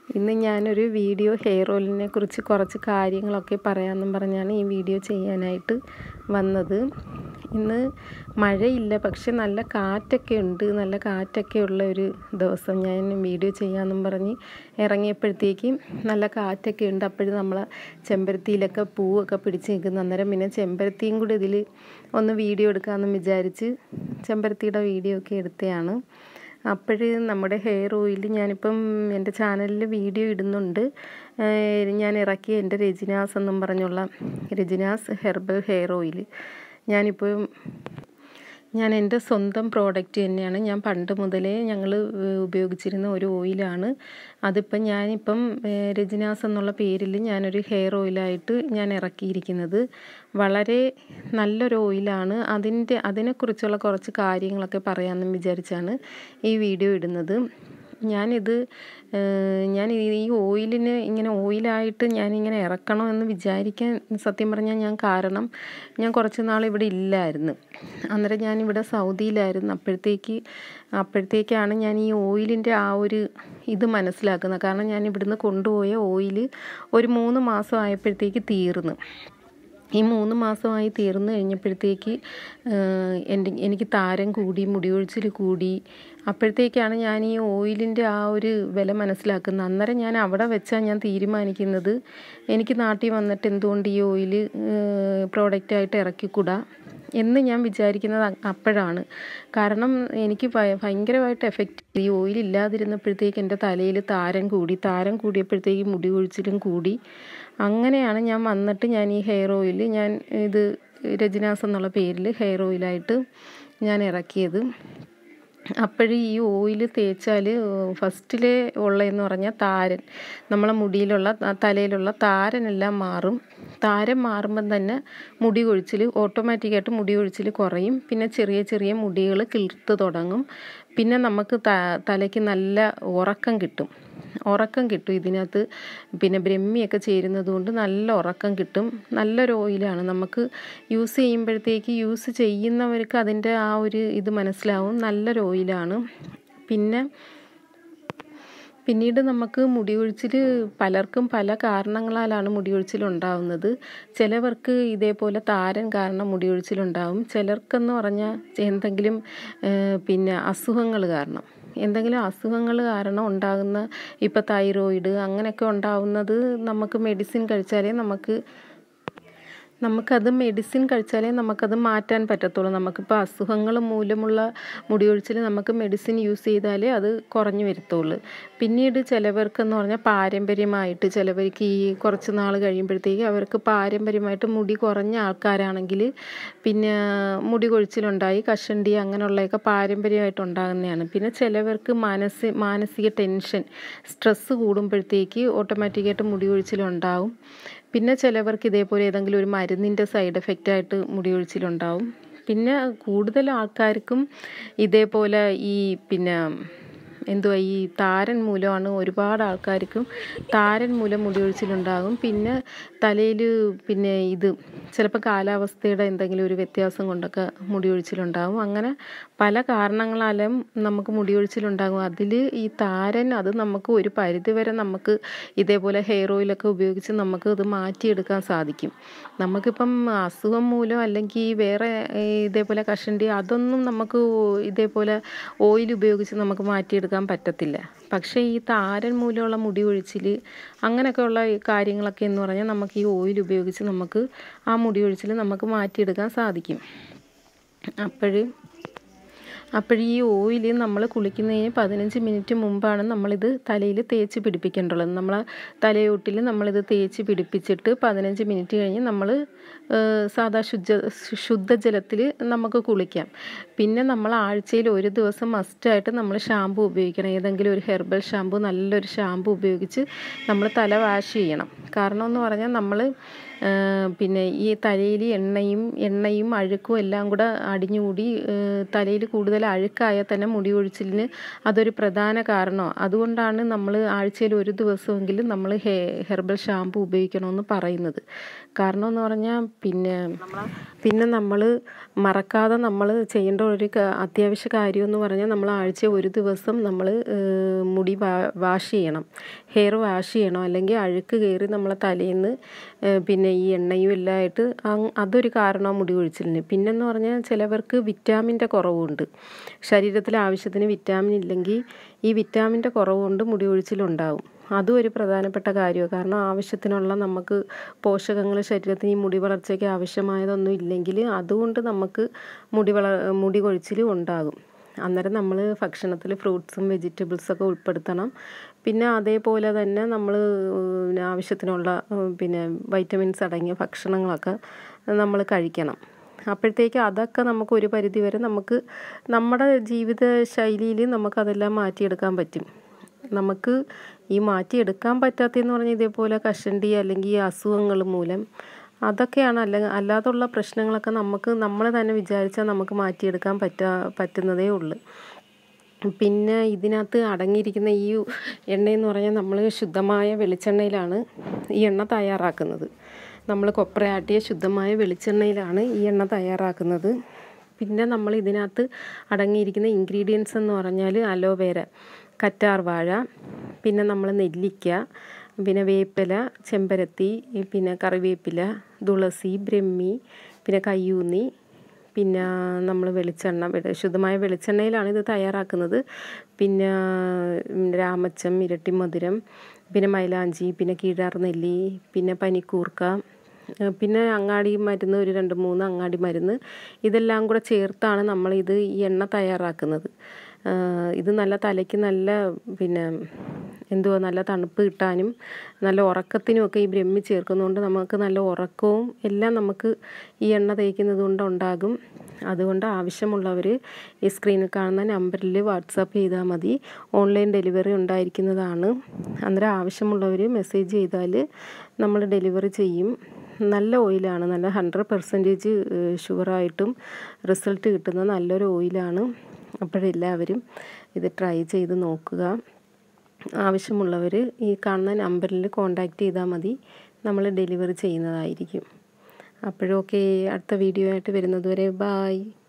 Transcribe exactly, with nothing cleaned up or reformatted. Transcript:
ഇന്ന് ഞാനൊരു video hair ഓയിലിനെ കുറിച്ച് കുറച്ച് കാര്യങ്ങളൊക്കെ പറയാമെന്നും പറഞ്ഞാണ് ഈ വീഡിയോ ചെയ്യാനായിട്ട് വന്നത്. ഇന്ന് മഴയില്ല, പക്ഷെ നല്ല കാറ്റൊക്കെ ഉണ്ട്. നല്ല കാറ്റൊക്കെ ഉള്ള ഒരു ദിവസം ഞാൻ വീഡിയോ ചെയ്യാമെന്നും പറഞ്ഞ് ഇറങ്ങിയപ്പോഴത്തേക്കും നല്ല കാറ്റൊക്കെ ഉണ്ട്. അപ്പോഴും നമ്മൾ ചെമ്പരത്തിയിലൊക്കെ പൂവൊക്കെ പിടിച്ച് നിൽക്കുന്ന അന്നേരം പിന്നെ ചെമ്പരത്തിയും കൂടി ഇതിൽ ഒന്ന് വീഡിയോ എടുക്കാമെന്നും വിചാരിച്ച് ചെമ്പരത്തിയുടെ വീഡിയോ ഒക്കെ എടുത്തതാണ്. അപ്പോൾ നമ്മുടെ ഹെയർ ഓയിൽ ഞാനിപ്പം എൻ്റെ ചാനലിൽ വീഡിയോ ഇടുന്നുണ്ട്. ഞാൻ ഇറക്കിയ എൻ്റെ രജിനാസ് എന്നും പറഞ്ഞുള്ള രജിനാസ് ഹെർബൽ ഹെയർ ഓയിൽ ഞാനിപ്പോൾ ഞാൻ എൻ്റെ സ്വന്തം പ്രോഡക്റ്റ് തന്നെയാണ്. ഞാൻ പണ്ട് മുതലേ ഞങ്ങൾ ഉപയോഗിച്ചിരുന്ന ഒരു ഓയിലാണ്. അതിപ്പം ഞാനിപ്പം രജിനാസ് എന്നുള്ള പേരിൽ ഞാനൊരു ഹെയർ ഓയിലായിട്ട് ഞാൻ ഇറക്കിയിരിക്കുന്നത്. വളരെ നല്ലൊരു ഓയിലാണ്. അതിൻ്റെ അതിനെക്കുറിച്ചുള്ള കുറച്ച് കാര്യങ്ങളൊക്കെ പറയാമെന്ന് വിചാരിച്ചാണ് ഈ വീഡിയോ ഇടുന്നത്. ഞാനിത് ഞാൻ ഈ ഓയിലിന് ഇങ്ങനെ ഓയിലായിട്ട് ഞാനിങ്ങനെ ഇറക്കണമെന്ന് വിചാരിക്കാൻ സത്യം പറഞ്ഞാൽ ഞാൻ കാരണം ഞാൻ കുറച്ച് നാൾ ഇവിടെ ഇല്ലായിരുന്നു. അന്നേരം ഞാനിവിടെ സൗദിയിലായിരുന്നു. അപ്പോഴത്തേക്ക് അപ്പോഴത്തേക്കാണ് ഞാൻ ഈ ഓയിലിൻ്റെ ആ ഒരു ഇത് മനസ്സിലാക്കുന്നത്. കാരണം ഞാൻ ഇവിടുന്ന് കൊണ്ടുപോയ ഓയിൽ ഒരു മൂന്ന് മാസം ആയപ്പോഴത്തേക്ക് തീർന്നു. ഈ മൂന്ന് മാസമായി തീർന്നു കഴിഞ്ഞപ്പോഴത്തേക്ക് എൻ്റെ എനിക്ക് താരൻ കൂടി, മുടികൊഴിച്ചിൽ കൂടി. അപ്പോഴത്തേക്കാണ് ഞാൻ ഈ ഓയിലിൻ്റെ ആ ഒരു വില മനസ്സിലാക്കുന്നത്. അന്നേരം ഞാൻ അവിടെ വെച്ചാൽ ഞാൻ തീരുമാനിക്കുന്നത് എനിക്ക് നാട്ടിൽ വന്നിട്ട് എന്തുകൊണ്ട് ഈ ഓയിൽ പ്രോഡക്റ്റായിട്ട് ഇറക്കിക്കൂടാ എന്ന് ഞാൻ വിചാരിക്കുന്നത് അപ്പോഴാണ്. കാരണം എനിക്ക് ഭയങ്കരമായിട്ട് എഫക്റ്റ് ഈ ഓയിൽ ഇല്ലാതിരുന്നപ്പോഴത്തേക്ക് എൻ്റെ തലയിൽ താരൻ കൂടി. താരൻ കൂടിയപ്പോഴത്തേക്ക് മുടി കൊഴിച്ചിലും കൂടി. അങ്ങനെയാണ് ഞാൻ വന്നിട്ട് ഞാൻ ഈ ഹെയർ ഓയിൽ ഞാൻ ഇത് രജിനാസ് എന്നുള്ള പേരിൽ ഹെയർ ഓയിലായിട്ട് ഞാൻ ഇറക്കിയത്. അപ്പോഴും ഈ ഓയിൽ തേച്ചാൽ ഫസ്റ്റിലെ ഉള്ളതെന്ന് പറഞ്ഞാൽ താരൻ, നമ്മളെ മുടിയിലുള്ള തലയിലുള്ള താരനെല്ലാം മാറും. താരൻ മാറുമ്പം തന്നെ മുടി കൊഴിച്ചിൽ ഓട്ടോമാറ്റിക്കായിട്ട് മുടി കൊഴിച്ചിൽ കുറയും. പിന്നെ ചെറിയ ചെറിയ മുടികൾ കിളിർത്ത് തുടങ്ങും. പിന്നെ നമുക്ക് ത തലയ്ക്ക് നല്ല ഉറക്കം കിട്ടും ഉറക്കം കിട്ടും ഇതിനകത്ത്. പിന്നെ ബ്രഹ്മിയൊക്കെ ചേരുന്നത് കൊണ്ട് നല്ല ഉറക്കം കിട്ടും. നല്ലൊരു ഓയിലാണ്. നമുക്ക് യൂസ് ചെയ്യുമ്പോഴത്തേക്ക് യൂസ് ചെയ്യുന്നവർക്ക് അതിൻ്റെ ആ ഒരു ഇത് മനസ്സിലാവും. നല്ലൊരു ഓയിലാണ്. പിന്നെ പിന്നീട് നമുക്ക് മുടി കൊഴിച്ചിൽ പലർക്കും പല കാരണങ്ങളാലാണ് മുടി കൊഴിച്ചിൽ ഉണ്ടാവുന്നത്. ചിലവർക്ക് ഇതേപോലെ താരൻ കാരണം മുടി കൊഴിച്ചിലുണ്ടാവും. ചിലർക്കെന്ന് പറഞ്ഞാൽ എന്തെങ്കിലും പിന്നെ അസുഖങ്ങൾ കാരണം എന്തെങ്കിലും അസുഖങ്ങൾ കാരണം ഉണ്ടാകുന്ന ഇപ്പോൾ തൈറോയിഡ് അങ്ങനെയൊക്കെ ഉണ്ടാവുന്നത് നമുക്ക് മെഡിസിൻ കഴിച്ചാലേ നമുക്ക് നമുക്കത് മെഡിസിൻ കഴിച്ചാലേ നമുക്കത് മാറ്റാൻ പറ്റത്തുള്ളൂ. നമുക്കിപ്പോൾ അസുഖങ്ങൾ മൂലമുള്ള മുടി കൊഴിച്ചിൽ നമുക്ക് മെഡിസിൻ യൂസ് ചെയ്താലേ അത് കുറഞ്ഞു വരത്തുള്ളൂ. പിന്നീട് ചിലവർക്കെന്ന് പറഞ്ഞാൽ പാരമ്പര്യമായിട്ട് ചിലവർക്ക് ഈ കുറച്ച് നാൾ കഴിയുമ്പോഴത്തേക്ക് അവർക്ക് പാരമ്പര്യമായിട്ട് മുടി കുറഞ്ഞ ആൾക്കാരാണെങ്കിൽ പിന്നെ മുടി കൊഴിച്ചിലുണ്ടായി കഷണ്ടി അങ്ങനെയുള്ളതൊക്കെ പാരമ്പര്യമായിട്ട് ഉണ്ടാകുന്നതാണ്. പിന്നെ ചിലവർക്ക് മാനസി മാനസിക ടെൻഷൻ സ്ട്രെസ്സ് കൂടുമ്പോഴത്തേക്ക് ഓട്ടോമാറ്റിക്കായിട്ട് മുടി കൊഴിച്ചിലുണ്ടാവും. പിന്നെ ചിലവർക്ക് ഇതേപോലെ ഏതെങ്കിലും ഒരു മരുന്നിൻ്റെ സൈഡ് എഫക്റ്റായിട്ട് മുടി കൊഴിച്ചിലുണ്ടാവും. പിന്നെ കൂടുതൽ ആൾക്കാർക്കും ഇതേപോലെ ഈ പിന്നെ എന്തുവാ ഈ താരൻ മൂലമാണ് ഒരുപാട് ആൾക്കാർക്കും താരൻ മൂലം മുടി കൊഴിച്ചിലുണ്ടാകും. പിന്നെ തലയിൽ പിന്നെ ഇത് ചിലപ്പോൾ കാലാവസ്ഥയുടെ എന്തെങ്കിലും ഒരു വ്യത്യാസം കൊണ്ടൊക്കെ മുടി കൊഴിച്ചിലുണ്ടാകും. അങ്ങനെ പല കാരണങ്ങളാലും നമുക്ക് മുടി കൊഴിച്ചിലുണ്ടാകും. അതിൽ ഈ താരൻ അത് നമുക്ക് ഒരു പരിധിവരെ നമുക്ക് ഇതേപോലെ ഹെയർ ഓയിലൊക്കെ ഉപയോഗിച്ച് നമുക്ക് ഇത് മാറ്റിയെടുക്കാൻ സാധിക്കും. നമുക്കിപ്പം അസുഖം മൂലം അല്ലെങ്കിൽ വേറെ ഇതേപോലെ കഷണ്ടി അതൊന്നും നമുക്ക് ഇതേപോലെ ഓയിൽ ഉപയോഗിച്ച് നമുക്ക് മാറ്റിയെടുക്കാൻ പറ്റത്തില്ല. പക്ഷേ ഈ താരൻ മൂലമുള്ള മുടി കൊഴിച്ചിൽ അങ്ങനെയൊക്കെയുള്ള കാര്യങ്ങളൊക്കെ എന്ന് പറഞ്ഞാൽ നമുക്ക് ഈ ഓയിൽ ഉപയോഗിച്ച് നമുക്ക് ആ മുടി കൊഴിച്ചിൽ നമുക്ക് മാറ്റിയെടുക്കാൻ സാധിക്കും. അപ്പോൾ അപ്പോൾ ഈ ഓയിൽ നമ്മൾ കുളിക്കുന്നതിന് പതിനഞ്ച് മിനിറ്റ് മുമ്പാണ് നമ്മളിത് തലയിൽ തേച്ച് പിടിപ്പിക്കേണ്ടുള്ളത്. നമ്മളെ തലയോട്ടിൽ നമ്മളിത് തേച്ച് പിടിപ്പിച്ചിട്ട് പതിനഞ്ച് മിനിറ്റ് കഴിഞ്ഞ് നമ്മൾ സാധാ ശുദ്ധ ശുദ്ധജലത്തിൽ നമുക്ക് കുളിക്കാം. പിന്നെ നമ്മൾ ആഴ്ചയിൽ ഒരു ദിവസം മസ്റ്റായിട്ട് നമ്മൾ ഷാമ്പു ഉപയോഗിക്കണം. ഏതെങ്കിലും ഒരു ഹെർബൽ ഷാമ്പു നല്ലൊരു ഷാമ്പു ഉപയോഗിച്ച് നമ്മൾ തല വാഷ് ചെയ്യണം. കാരണം എന്ന് പറഞ്ഞാൽ നമ്മൾ പിന്നെ ഈ തലയിൽ എണ്ണയും എണ്ണയും അഴുക്കും എല്ലാം കൂടെ അടിഞ്ഞുകൂടി തലയിൽ കൂടുതൽ കൂടുതൽ അഴുക്കായാൽ തന്നെ മുടി കൊഴിച്ചിലിന് അതൊരു പ്രധാന കാരണമാണ്. അതുകൊണ്ടാണ് നമ്മൾ ആഴ്ചയിൽ ഒരു ദിവസമെങ്കിലും നമ്മൾ ഹെ ഹെർബൽ ഷാമ്പു ഉപയോഗിക്കണമെന്ന് പറയുന്നത്. കാരണം എന്ന് പറഞ്ഞാൽ പിന്നെ പിന്നെ നമ്മൾ മറക്കാതെ നമ്മൾ ചെയ്യേണ്ട ഒരു അത്യാവശ്യ കാര്യം എന്ന് പറഞ്ഞാൽ നമ്മൾ ആഴ്ച ഒരു ദിവസം നമ്മൾ മുടി വാഷ് ചെയ്യണം, ഹെയർ വാഷ് ചെയ്യണം. അല്ലെങ്കിൽ അഴുക്ക് കയറി നമ്മളെ തലയിൽ നിന്ന് പിന്നെ ഈ എണ്ണയും എല്ലാം ആയിട്ട് അതൊരു കാരണമാണ് മുടി കൊഴിച്ചിലിന്. പിന്നെന്ന് പറഞ്ഞാൽ ചിലവർക്ക് വിറ്റാമിൻ്റെ കുറവുണ്ട്, ശരീരത്തിൽ ആവശ്യത്തിന് വിറ്റാമിൻ ഇല്ലെങ്കിൽ ഈ വിറ്റാമിൻ്റെ കുറവുകൊണ്ട് മുടി കൊഴിച്ചിലുണ്ടാവും. അതും ഒരു പ്രധാനപ്പെട്ട കാര്യമാണ്. കാരണം ആവശ്യത്തിനുള്ള നമുക്ക് പോഷകങ്ങൾ ശരീരത്തിന് ഈ മുടി വളർച്ചയ്ക്ക് ആവശ്യമായതൊന്നും ഇല്ലെങ്കിൽ അതുകൊണ്ട് നമുക്ക് മുടി വള മുടി കൊഴിച്ചിൽ ഉണ്ടാകും. അന്നേരം നമ്മൾ ഭക്ഷണത്തിൽ ഫ്രൂട്ട്സും വെജിറ്റബിൾസൊക്കെ ഉൾപ്പെടുത്തണം. പിന്നെ അതേപോലെ തന്നെ നമ്മൾ ആവശ്യത്തിനുള്ള പിന്നെ വൈറ്റമിൻസ് അടങ്ങിയ ഭക്ഷണങ്ങളൊക്കെ നമ്മൾ കഴിക്കണം. അപ്പോഴത്തേക്ക് അതൊക്കെ നമുക്ക് ഒരു പരിധി വരെ നമുക്ക് നമ്മുടെ ജീവിത ശൈലിയിൽ നമുക്കതെല്ലാം മാറ്റിയെടുക്കാൻ പറ്റും. നമുക്ക് ഈ മാറ്റിയെടുക്കാൻ പറ്റാത്തതെന്ന് പറഞ്ഞാൽ ഇതേപോലെ കഷണ്ടി അല്ലെങ്കിൽ ഈ അസുഖങ്ങൾ മൂലം അതൊക്കെയാണ്. അല്ല അല്ലാതുള്ള പ്രശ്നങ്ങളൊക്കെ നമുക്ക് നമ്മൾ തന്നെ വിചാരിച്ചാൽ നമുക്ക് മാറ്റിയെടുക്കാൻ പറ്റാ പറ്റുന്നതേ ഉള്ളൂ. പിന്നെ ഇതിനകത്ത് അടങ്ങിയിരിക്കുന്ന ഈ എണ്ണയെന്ന് പറഞ്ഞാൽ നമ്മൾ ശുദ്ധമായ വെളിച്ചെണ്ണയിലാണ് ഈ എണ്ണ തയ്യാറാക്കുന്നത്. നമ്മൾ കൊപ്രയാട്ടിയ ശുദ്ധമായ വെളിച്ചെണ്ണയിലാണ് ഈ എണ്ണ തയ്യാറാക്കുന്നത്. പിന്നെ നമ്മൾ ഇതിനകത്ത് അടങ്ങിയിരിക്കുന്ന ഇൻഗ്രീഡിയൻസ് എന്ന് പറഞ്ഞാൽ അലോവേര, കറ്റാർ വാഴ, പിന്നെ നമ്മൾ നെല്ലിക്ക, പിന്നെ വേപ്പില, ചെമ്പരത്തി, പിന്നെ കറിവേപ്പില, തുളസി, ബ്രഹ്മി, പിന്നെ കയ്യൂന്നി, പിന്നെ നമ്മൾ വെളിച്ചെണ്ണ ശുദ്ധമായ വെളിച്ചെണ്ണയിലാണ് ഇത് തയ്യാറാക്കുന്നത്. പിന്നെ രാമച്ചം, ഇരട്ടിമധുരം, പിന്നെ മൈലാഞ്ചി, പിന്നെ കീഴാർനെല്ലി, പിന്നെ പനിക്കൂർക്ക, പിന്നെ അങ്ങാടി മരുന്ന് ഒരു രണ്ട് മൂന്ന് അങ്ങാടി മരുന്ന്, ഇതെല്ലാം കൂടെ ചേർത്താണ് നമ്മളിത് ഈ എണ്ണ തയ്യാറാക്കുന്നത്. ഇത് നല്ല തലയ്ക്ക് നല്ല പിന്നെ എന്തുവാ നല്ല തണുപ്പ് കിട്ടാനും നല്ല ഉറക്കത്തിനുമൊക്കെ ഈ ബ്രഹ്മി ചേർക്കുന്നതുകൊണ്ട് നമുക്ക് നല്ല ഉറക്കവും എല്ലാം നമുക്ക് ഈ എണ്ണ തേക്കുന്നത് കൊണ്ട് ഉണ്ടാകും. അതുകൊണ്ട് ആവശ്യമുള്ളവർ ഈ സ്ക്രീനിൽ കാണുന്ന നമ്പറിൽ വാട്സാപ്പ് ചെയ്താൽ മതി. ഓൺലൈൻ ഡെലിവറി ഉണ്ടായിരിക്കുന്നതാണ്. അന്നേരം ആവശ്യമുള്ളവർ മെസ്സേജ് ചെയ്താൽ നമ്മൾ ഡെലിവറി ചെയ്യും. നല്ല ഓയിലാണ്, നല്ല ഹൺഡ്രഡ് പെർസെൻറ്റേജ് ഷുവറായിട്ടും റിസൾട്ട് കിട്ടുന്ന നല്ലൊരു ഓയിലാണ്. അപ്പോഴെല്ലാവരും ഇത് ട്രൈ ചെയ്ത് നോക്കുക. ആവശ്യമുള്ളവർ ഈ കാണുന്ന നമ്പറിൽ കോൺടാക്റ്റ് ചെയ്താൽ മതി, നമ്മൾ ഡെലിവറി ചെയ്യുന്നതായിരിക്കും. അപ്പോഴൊക്കെ അടുത്ത വീഡിയോ ആയിട്ട് വരുന്നത് വരെ ബായ്.